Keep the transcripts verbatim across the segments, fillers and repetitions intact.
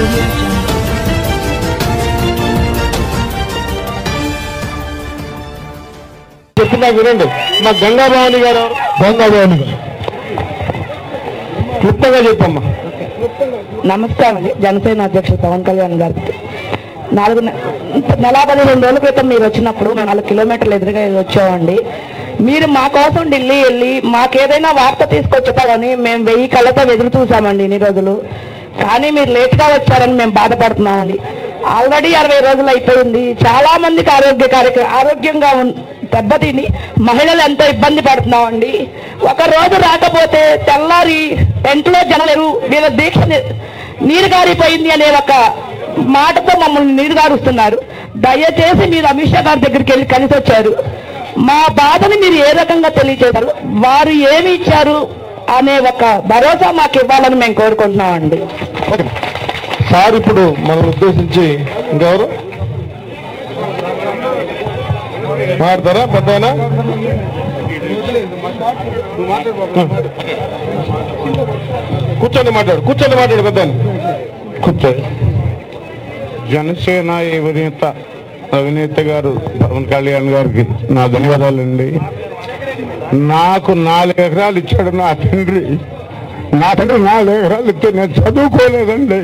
చెప్తున్నా వినండి. మా గంగాభవాని గారు గంగాభవాని గారు క్లుప్తంగా చెప్పమ్మా. నమస్కారం అండి. జనసేన అధ్యక్షుడు పవన్ కళ్యాణ్ గారికి నాలుగు నెల పదిహేను రోజుల క్రితం మీరు వచ్చినప్పుడు నాలుగు కిలోమీటర్లు ఎదురుగా వచ్చామండి. మీరు మా కోసం ఢిల్లీ వెళ్ళి మాకేదైనా వార్త తీసుకొచ్చుతారని మేము వెయ్యి కళ్ళతో ఎదురు చూసామండి ఇన్ని రోజులు. కానీ మీరు లేట్గా వచ్చారని మేము బాధపడుతున్నామండి. ఆల్రెడీ అరవై రోజులు అయిపోయింది. చాలా మందికి ఆరోగ్య కార్యక్రమం ఆరోగ్యంగా దెబ్బతిని మహిళలు ఎంతో ఇబ్బంది పడుతున్నామండి. ఒక రోజు రాకపోతే తెల్లారి టెంట్లో జనలేరు, వీళ్ళ దీక్ష నీరు గారిపోయింది అనే ఒక మాటతో మమ్మల్ని నీరు గారుస్తున్నారు. దయచేసి మీరు అమిత్ షా గారి దగ్గరికి వెళ్ళి కలిసి వచ్చారు. మా బాధని మీరు ఏ రకంగా తెలియజేశారు, వారు ఏమి ఇచ్చారు అనే ఒక భరోసా మాకు ఇవ్వాలని మేము కోరుకుంటున్నామండి. సార్ ఇప్పుడు మనం ఉద్దేశించి ఇంకెవరు మాట్లాడతారా? పెద్దనా కూర్చొని మాట్లాడు కూర్చొని మాట్లాడు పెద్ద కూర్చోండి. జనసేన అధినేత అవినేత గారు పవన్ కళ్యాణ్ గారికి నా ధన్యవాదాలండి. నాకు నాలుగు ఎకరాలు ఇచ్చాడు నా తండ్రి. నా తండ్రి నాలుగు ఎకరాలు ఇస్తే నేను చదువుకోలేదండి.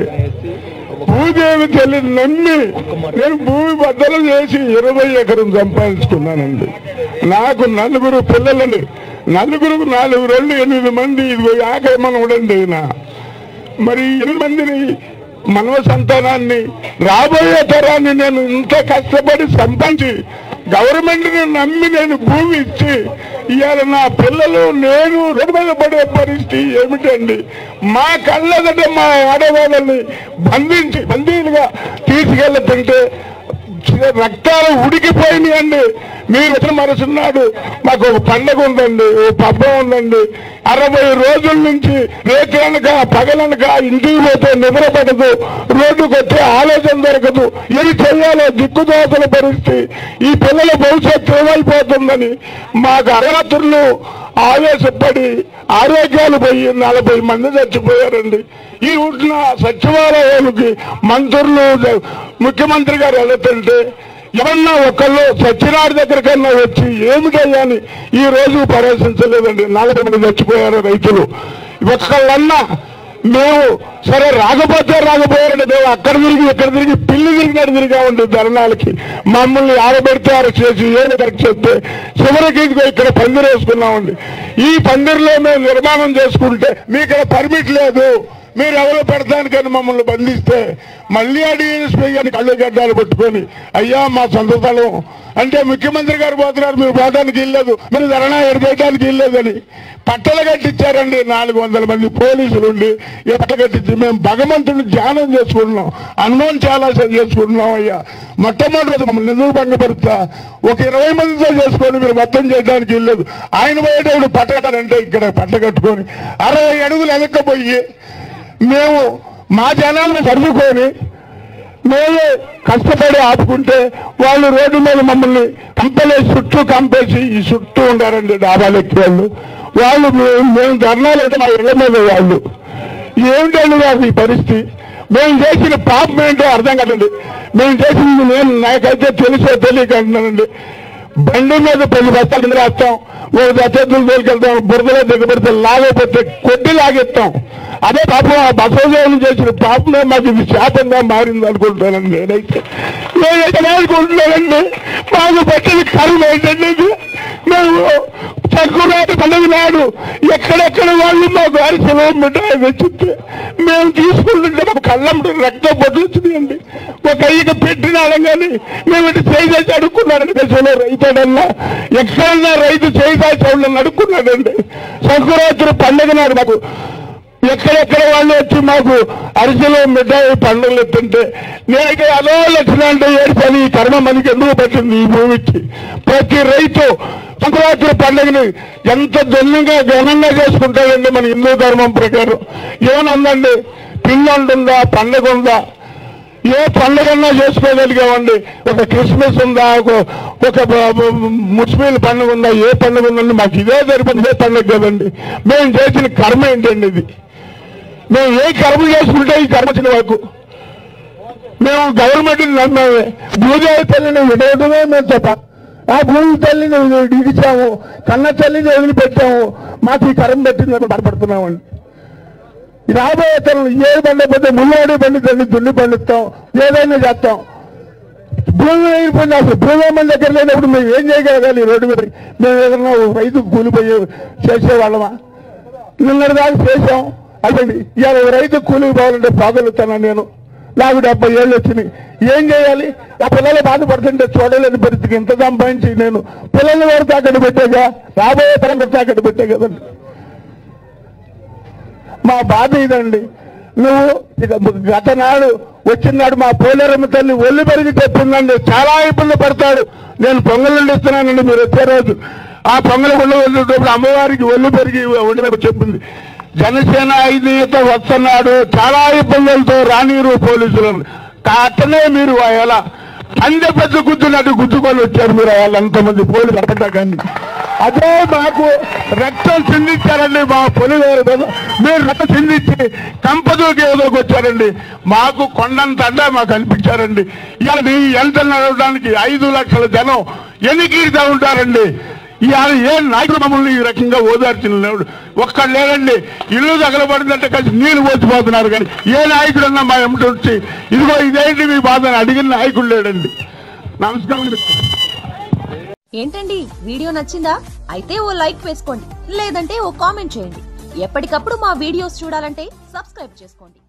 భూదేవి తల్లి నమ్మి నేను భూమి బద్దలు చేసి ఇరవై ఎకరం సంపాదించుకున్నానండి. నాకు నలుగురు పిల్లలండి. నలుగురు నాలుగు రెండు ఎనిమిది మంది ఇది ఆఖరి మనవడండి. నా మరి ఎనిమిది మందిని మనవ సంతానాన్ని రాబోయే తరాన్ని నేను ఇంత కష్టపడి సంపాదించి గవర్నమెంట్ని నమ్మి నేను భూమి ఇచ్చి ఇవాళ నా పిల్లలు నేను రోడ్డు మీద పడే పరిస్థితి ఏమిటండి? మా కళ్ళదట మా ఆడవాళ్ళని బంధించి బందీలుగా తీసుకెళ్తుంటే రక్తాలు ఉడికిపోయినాయండి. మీరు వచ్చిన మరుసన్నాడు మాకు ఒక పండగ ఉందండి, ఓ పబ్బం ఉందండి. అరవై రోజుల నుంచి రేత్రనక పగలనక ఇంటికి పోతే నిద్ర పడదు, రోడ్డుకు వచ్చే ఆలోచన దొరకదు, ఏది చేయాలో దిక్కుదోతల పరిస్థితి. ఈ పిల్లల భవిష్యత్తు ఏమైపోతుందని మాకు అర్హతలు ఆవేశపడి ఆరోగ్యాలు పోయి నలభై మంది చచ్చిపోయారండి. ఈ ఉంటున్న సచివాలయానికి మంత్రులు ముఖ్యమంత్రి గారు వెళుతుంటే ఎవరన్నా ఒకళ్ళు సత్యనారాయణ దగ్గర కన్నా వచ్చి ఏమిటయ్యాని ఈ రోజు పరీక్షించలేదండి. నలభై మంది చచ్చిపోయారు రైతులు. ఒక్కళ్ళన్నా మేము సరే రాకపోతే రాకపోయారండి, మేము అక్కడ తిరిగి ఇక్కడ తిరిగి పిల్లి తిరిగినట్టు తిరిగా ఉంది ధర్నాలకి. మమ్మల్ని ఆరబెడితే అరెస్ట్ చేసి ఏమి కరెక్ట్ చేస్తే చివరికి ఇక్కడ పందిరు వేసుకున్నామండి. ఈ పందిరిలో మేము నిర్మాణం చేసుకుంటే మీకు ఇక్కడ పర్మిట్ లేదు, మీరు ఎవరు పెడతానికని మమ్మల్ని బంధిస్తే మళ్ళీ ఆ డిఎస్పీ గారిని కళ్ళు గడ్డాలు పట్టుకొని అయ్యా మా సొంత స్థలం అంటే ముఖ్యమంత్రి గారు పోతున్నారు, మీరు పోవడానికి ఇల్లేదు, మీరు ధర్నా ఎడబెట్టడానికి ఇల్లేదని పట్టలు కట్టించారండి. నాలుగు వందల మంది పోలీసులు ఉండి ఈ పట్ట కట్టించి మేము భగవంతుడిని ధ్యానం చేసుకుంటున్నాం, అన్నం చాలా చేసుకుంటున్నాం. అయ్యా మొట్టమొదటి మమ్మల్ని ఎందుకు భంగపరుస్తా? ఒక ఇరవై మందితో చేసుకొని మీరు మొత్తం చేయడానికి ఇల్లేదు. ఆయన పోయేటప్పుడు పట్ట కట్టారంటే ఇక్కడ పట్ట కట్టుకొని అరవై అడుగులు వెనక్కపోయి మేము మా జనాలను సర్దుకొని మేమే కష్టపడి ఆపుకుంటే వాళ్ళు రోడ్డు మీద మమ్మల్ని కంపలేసి చుట్టూ కంపేసి ఈ చుట్టూ ఉండారండి డాబాలు ఎక్కి వాళ్ళు వాళ్ళు మేము ధర్నాలు అంటే మా ఇళ్ల మీద వాళ్ళు ఏమిటండి నాకు ఈ పరిస్థితి? మేము చేసిన పాపం ఏంటో అర్థం కదండి. మేము చేసింది నేను నాకైతే తెలిసే తెలియక అంటున్నానండి. బండి మీద పది బస్తాలు కింద రాస్తాం, ఒక దత్తతులు తోలుకెళ్తాం, బురదలో దిగబడితే లాగకపోతే కొద్ది లాగెత్తాం. అదే పాపం ఆ బసవదేవులు చేసిన పాపమే మాకు ఇది శాపంగా మారింది అనుకుంటానండి. నేనైతే నేనైతే అనుకుంటున్నానండి. మాకు పట్టిన కరువు ఏంటండి? మేము సంక్రాంతి పండుగ నాడు ఎక్కడెక్కడ వాళ్ళు మాకు అరిసెలు మిఠాయి తెచ్చితే మేము తీసుకుంటుంటే మాకు కళ్ళంటే రక్తం పొట్టులుంది. ఒక అయ్యకి పెట్టిన కానీ మేము ఇటు చేసి అడుక్కున్నాడండి. దేశంలో రైతుడన్నా ఎక్కడన్నా రైతు చేసి అడుక్కున్నాడండి. సంక్రాంతి పండుగ నాడు మాకు ఎక్కడెక్కడ వాళ్ళు వచ్చి మాకు అరిసెలు మిఠాయి పండుగలు ఎత్తుంటే నేనైతే అదో లక్షణ అంటే ఏడ్చాను. ఈ కర్మ మనకి ఎందుకు పట్టింది ఈ భూమికి? ప్రతి రైతు సంక్రాంతి పండుగని ఎంత ధన్యంగా ఘనంగా చేసుకుంటాడండి మన హిందూ ధర్మం ప్రకారం. ఏమనుందండి? పిల్లి ఉంటుందా, పండుగ ఉందా? ఏ పండుగన్నా చేసుకోగలిగామండి. ఒక క్రిస్మస్ ఉందా, ఒక ముస్లిం పండుగ ఉందా, ఏ పండుగ ఉందండి? మాకు ఇదే జరిపింది ఇదే పండుగ కదండి. మేము చేసిన కర్మ ఏంటండి ఇది? మేము ఏ కర్మ చేసుకుంటే ఈ కర్మ వచ్చిన వరకు మేము గవర్నమెంట్ నమ్మామే భూదేవి తల్లిని విడవడమే మేము తప్ప ఆ భూమి తల్లిని ఇడిచాము, కన్న తల్లిని వదిలిపెట్టాము, మాకు ఈ కరం పెట్టిందని బాధపడుతున్నామండి. రాబోయే తరం ఏ బండి పోతే ముళ్ళోడి బండి తండ్రి దున్ని పండిస్తాం, ఏదైనా చేస్తాం. భూమి అయిపోయింది, అసలు భూమి మన దగ్గర లేనప్పుడు మేము ఏం చేయగలగాలి? రోడ్డు మీద మేము ఏదన్నా రైతు కూలిపోయి చేసేవాళ్ళమా? నిన్నటి దాకా చేసాం అయిపోయింది. ఇవాళ రైతు కూలికి పోవాలంటే పాగలుతాను నేను. నాకు డెబ్బై ఏళ్ళు వచ్చినాయి, ఏం చేయాలి? ఆ పిల్లలు బాధపడుతుంటే చూడలేని పరిస్థితికి ఇంత సంపాదించి నేను పిల్లల్ని వారు తాకట్టు పెట్టేగా, రాబోయే తరం తాకట్టు పెట్టే కదండి. మా బాధ ఇదండి. నువ్వు గత నాడు వచ్చినాడు మా పోలేరమ్మ తల్లి ఒళ్ళు పెరిగి చెప్పిందండి, చాలా ఇబ్బంది పడతాడు. నేను పొంగల్ నుండి ఇస్తున్నానండి, మీరు వచ్చే రోజు ఆ పొంగల్ ఒళ్ళు వెళ్ళేటప్పుడు అమ్మవారికి ఒళ్ళు పెరిగి ఉండడానికి చెప్పింది. జనసేన ఐదుతో వస్తున్నాడు, చాలా ఇబ్బందులతో రానీరు పోలీసులను. అట్టనే మీరు ఎలా అందే పెద్ద గుద్దునట్టు గుద్దుకొని వచ్చారు మీరు, వాళ్ళు అంతమంది పోలీసులు అడగటా కానీ అదే మాకు రక్తం చిందించారండి. మా పొలిగారు మీరు రక్తం చిందించి కంపదూకి ఎదురుకు వచ్చారండి. మాకు కొండంత అడ్డా మాకు అనిపించారండి. ఇవాళ నీ ఎంత నడవడానికి ఐదు లక్షల జనం ఎన్నికీడుతూ ఉంటారండి. ఇవాళ ఏ నాయకుడు మమ్మల్ని ఈ రకంగా ఓదార్చిన లేడు ఒక్కడు లేదండి. ఇల్లు తగలబడిందంటే కలిసి నీళ్ళు పోసిపోతున్నారు కానీ ఏ నాయకుడు అన్నా మా ఎమ్మటి వచ్చి ఇదిగో ఇదేంటి మీ బాధ అని అడిగిన నాయకుడు లేడండి. నమస్కారం. ఏంటండి వీడియో నచ్చిందా? అయితే ఓ లైక్ వేసుకోండి, లేదంటే ఓ కామెంట్ చేయండి. ఎప్పటికప్పుడు మా వీడియోస్ చూడాలంటే సబ్స్క్రైబ్ చేసుకోండి.